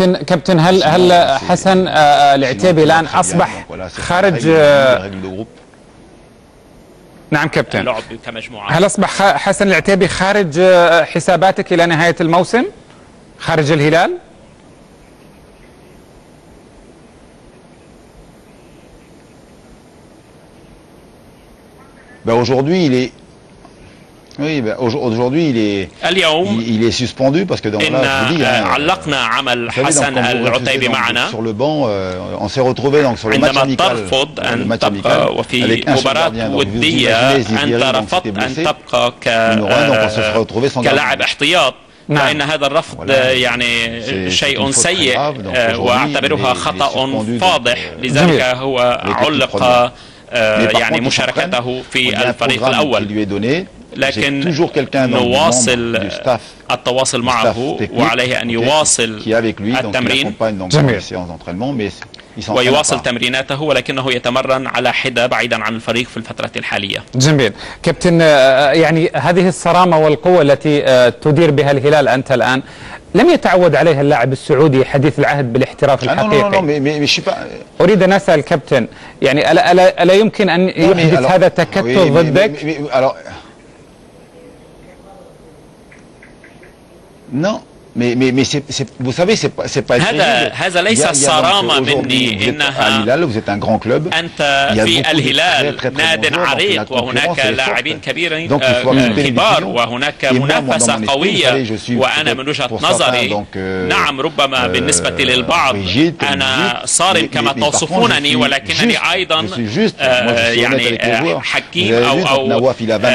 كابتن هل حسن العتيبي الآن أصبح خارج؟ نعم كابتن، اللعب كمجموعة. هل أصبح حسن العتيبي خارج حساباتك إلى نهاية الموسم؟ خارج الهلال؟ Aujourd'hui, il est. Oui, aujourd'hui, il est suspendu parce que donc là, je vous dis, علقنا عمل حسن العتيبي معنا sur le banc. On s'est retrouvé donc sur le match amical. ترفض أن تبقى وفي مباراة ودية أنت رفضت أن تبقى كلاعب احتياط. فإن هذا الرفض يعني شيء سيء واعتبرها خطأ فاضح، لذلك هو علق يعني مشاركته في الفريق الأول. لكن نواصل التواصل معه وعليه أن يواصل التمرين ويواصل تمريناته، ولكنه يتمرن على حدة بعيدا عن الفريق في الفترة الحالية. جميل كابتن، يعني هذه الصرامة والقوة التي تدير بها الهلال أنت الآن لم يتعود عليها اللاعب السعودي حديث العهد بالاحتراف الحقيقي. أريد أن أسأل كابتن، يعني ألا يمكن أن يحدث هذا تكتل ضدك؟ Non, mais vous savez, c'est pas هذا ليس صرامة مني، إنها أنت في الهلال ناد عريق وهناك لاعبين كبار وهناك منافسة قوية، وأنا من وجهة نظري نعم ربما بالنسبة للبعض أنا صارم كما توصفونني، ولكنني أيضا يعني حكيم أو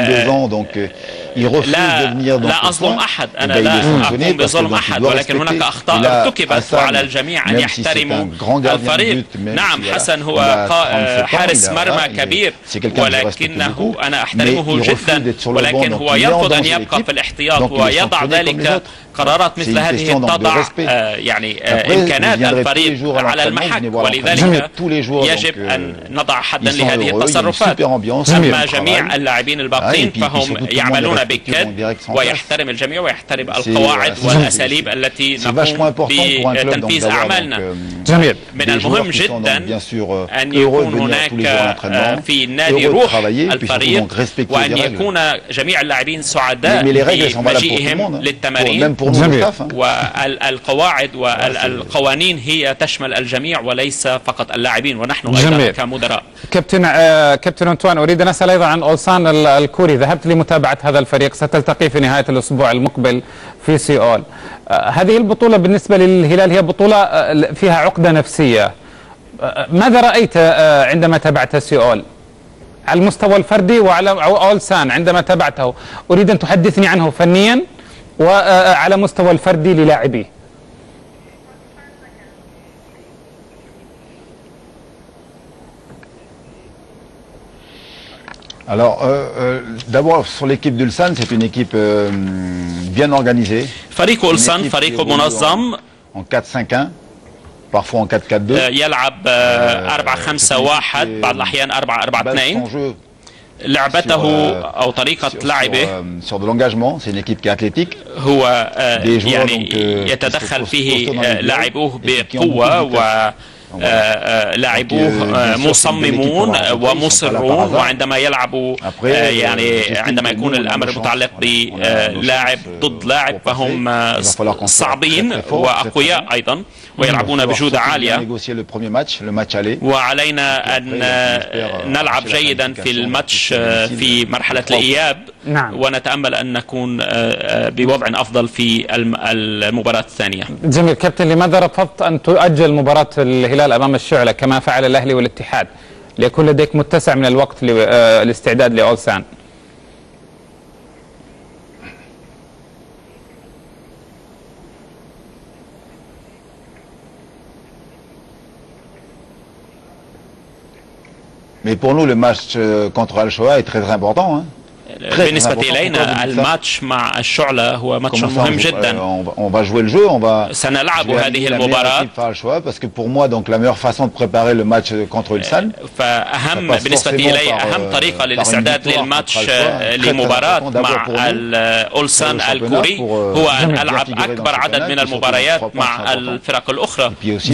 لا أظلم أحد، أنا لا أقوم بظلم أحد، ولكن هناك أخطاء ارتكبت وعلى الجميع أن يحترموا الفريق. نعم حسن هو حارس مرمى كبير، ولكنه أنا أحترمه جدا، ولكن هو يرفض أن يبقى في الاحتياط ويضع ذلك قرارات مثل هذه تضع يعني إمكانات الفريق على المحك، ولذلك يجب أن نضع حدا لهذه التصرفات. أما جميع اللاعبين الباقين فهم يعملون بجد ويحترم الجميع ويحترم القواعد والأساليب التي نقوم بتنفيذ أعمالنا. جميل. من المهم جدا أن يكون هناك في النادي روح الفريق، وأن يكون جميع اللاعبين سعداء بمجيئهم للتمارين، والقواعد والقوانين هي تشمل الجميع وليس فقط اللاعبين، ونحن أيضا كمدراء. كابتن أنطوان، أريد أن أسأل أيضا عن أولسان الكوري، ذهبت لمتابعة هذا الفريق، ستلتقي في نهاية الأسبوع المقبل في سيول. هذه البطولة بالنسبة للهلال هي بطولة فيها عقدة نفسية، ماذا رأيت عندما تابعت سيول على المستوى الفردي وعلى أولسان عندما تابعته؟ أريد أن تحدثني عنه فنيا وعلى مستوى الفردي للاعبيه. Alors, d'abord sur l'équipe d'Ulsan, c'est une équipe bien organisée. فريق أولسان فريق منظم en 4-5-1, parfois en 4-4-2. يلعب 4-5-1 بعض الأحيان 4-4-2. لعبته أو طريقة لعبه sur de l'engagement, c'est une équipe qui est athlétique. هو يعني يتدخل فيه لاعبوه بقوة ولاعبوه مصممون ومصرون، وعندما يلعبوا يعني عندما يكون الأمر متعلق بلاعب ضد لاعب فهم صعبين وأقوياء أيضا ويلعبون بجودة عالية، وعلينا أن نلعب جيدا في الماتش في مرحلة الإياب. نعم. ونتأمل أن نكون بوضع أفضل في المباراة الثانية. جميل كابتن، لماذا رفضت أن تؤجل مباراة الهلال أمام الشعلة كما فعل الأهلي والاتحاد ليكون لديك متسع من الوقت للاستعداد لأولسان؟ Mais pour nous, le match contre Al-Shoa est très important. بالنسبة إلينا الماتش مع الشعلة هو ماتش مهم جدا. سنلعب هذه المباراة. فأهم بالنسبة إلي أهم طريقة للاستعداد للماتش لمباراة مع أولسان الكوري هو أن ألعب أكبر عدد من المباريات مع الفرق الأخرى.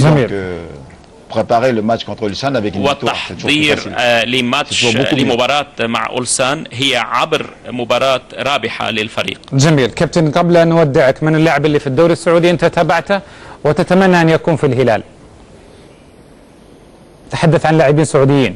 والتحضير لمباراة مع أولسان هي عبر مباراة رابحة للفريق. جميل. كابتن، قبل أن نودعك، من اللاعب اللي في الدوري السعودي أنت تابعته وتتمنى أن يكون في الهلال؟ تحدث عن لاعبين سعوديين.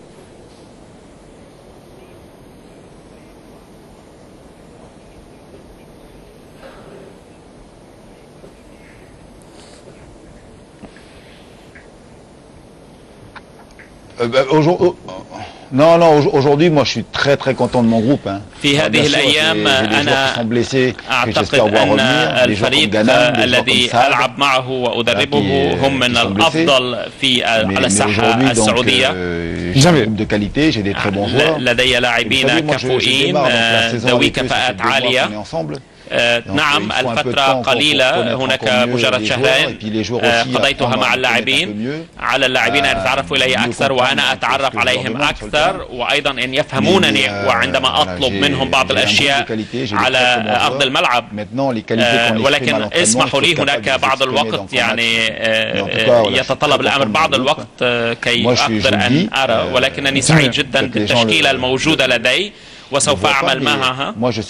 Non, aujourd'hui, moi, je suis très content de mon groupe. في هذه الأيام أنا أعتقد أن الفريق الذي ألعب معه وأدربه هم من الأفضل على الساحة السعودية. لدي لاعبين كفؤين ذوي كفاءات عالية. نعم، الفترة قليلة، هناك مجرد شهرين قضيتها مع اللاعبين. على اللاعبين أن يتعرفوا إلي أكثر وأنا أتعرف عليهم أكثر، وأيضا أن يفهمونني وعندما أطلب منهم بعض الأشياء على أرض الملعب. ولكن اسمحوا لي، هناك بعض الوقت يعني يتطلب الأمر بعض الوقت كي أقدر أن أرى، ولكنني سعيد جدا بالتشكيلة الموجودة لدي وسوف أعمل معها.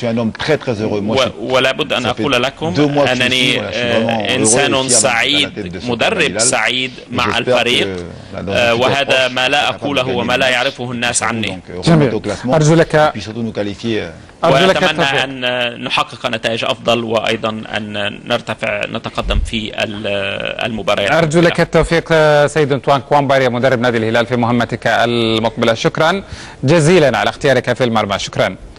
ولا بد أن أقول لكم أنني إنسان سعيد، مدرب سعيد مع الفريق، وهذا ما لا أقوله وما لا يعرفه الناس عني. جميل. أرجو لك وأتمنى أن نحقق نتائج أفضل، وأيضا أن نتقدم في المباريات. أرجو لك التوفيق سيد أنطوان كوامباريا، مدرب نادي الهلال، في مهمتك المقبلة. شكرا جزيلا على اختيارك في المرمى. شكرا.